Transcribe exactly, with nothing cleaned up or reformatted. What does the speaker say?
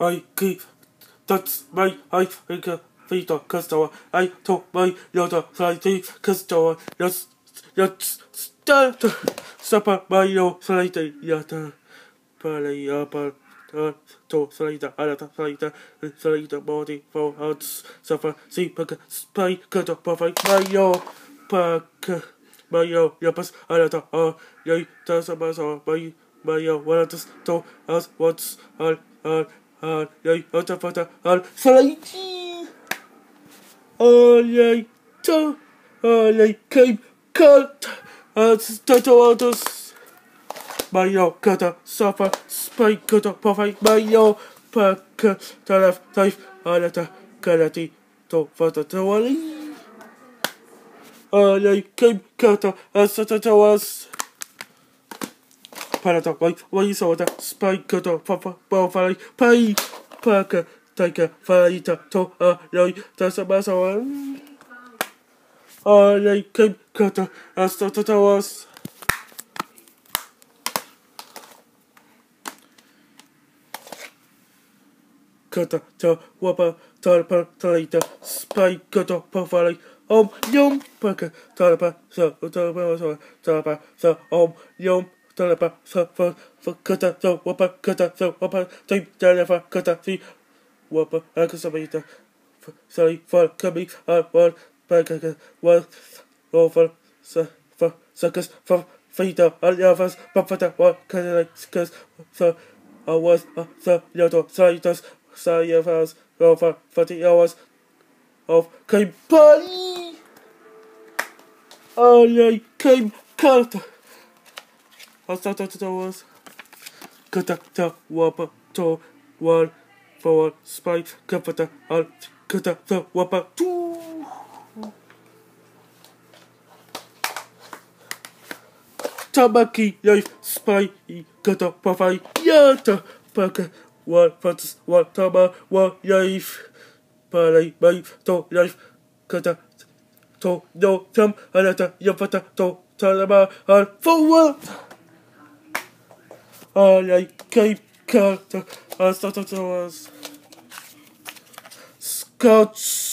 I keep that's my I think a Vita customer. I told my Yoda slightly customer. Yes, yes, start supper my yo slightly yata. Pally upper to slider, alata slider, slider body for hearts suffer. See, pack, spy, cut up, perfect. My yo, pack, my yo, yapas, alata, ah, yay, does a bus or my, my yo, what is to us, what's all, all, all, yay, out of water, all, slidy. Oh, yay, to, oh, yay, came, cut, as Tatoatus. Mayo, cutter, suffer, spike, cutter, perfect, mayo, pack, to left, life, alata, calati, to further to wally. Oh, they came, cutter, as to us. Palata, white, white soda, spike, cutter, papa, bowfly, pay, pack, take a fighter, to a loy, that's a mass one. Oh, they came, cutter, as to us. Cutter, to whopper, talpa, talita, spike, cutter, perfectly, om, yum, packer, talpa, so, talpa, so, talpa, so, om, yum, talpa, so, for, for cutter, so, whopper, cutter, so, whopper, tape, telephone, cutter, see, whopper, acusabita, sorry, for coming, uh, one, packer, one, over, so, for, suckers, for, feeder, all the others, buffetter, one, cutter, so, I was, uh, so, yellow, scientist, Sorry, hours over forty hours of came party. Oh, yeah, came cut. I started to was cut to whopper to one for spike, comforter, and cut to whopper two. Tabaki, life, spy, cut up, profile, yata, packer. One first one tama one life palay bay to life kata to no tam anata yapata to talaba and forward all I came kata as that was Scotch.